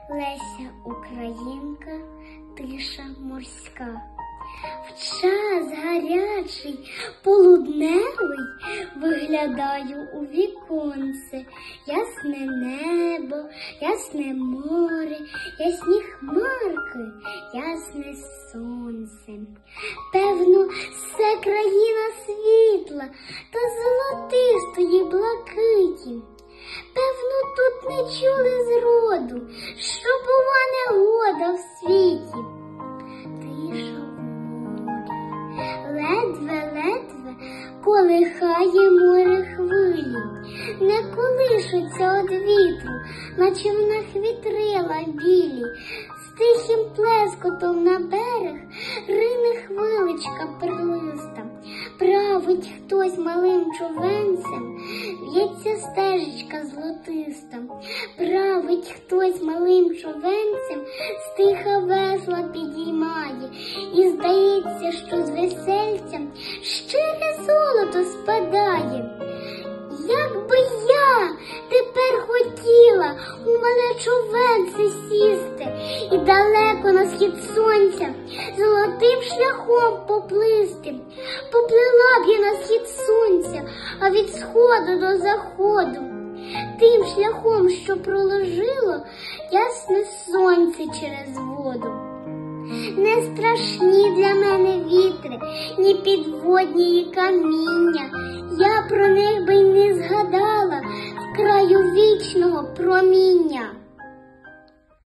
Леся Українка, тиша морська. В час гарячий, полудневий виглядаю у віконце. Ясне небо, ясне море, ясні хмарки, ясне сонце. Певно, це країна світла та золотистої блакиті. Певно, тут не чули зроду, що бува негода в світі. Тиша в морі, ледве-ледве колихає море хвилі, не колишуться од вітру, наче в них вітрила білі. З тихим плескотом на берег рине хвиличка перлиста. Править хтось малим човенцем, в'ється стежечка золотиста. Править хтось малим човенцем, стиха весла підіймає. І здається, що з весельцям щире золото спадає. Як би я тепер хотіла у мене човенце сісти і далеко на схід сонця золотим шляхом поплисти. Поплила б я на схід сонця, а від сходу до заходу, тим шляхом, що проложило ясне сонце через воду. Не страшні для мене вітри, ні підводні, ні каміння. Я про них би й не згадала в краю вічного проміння.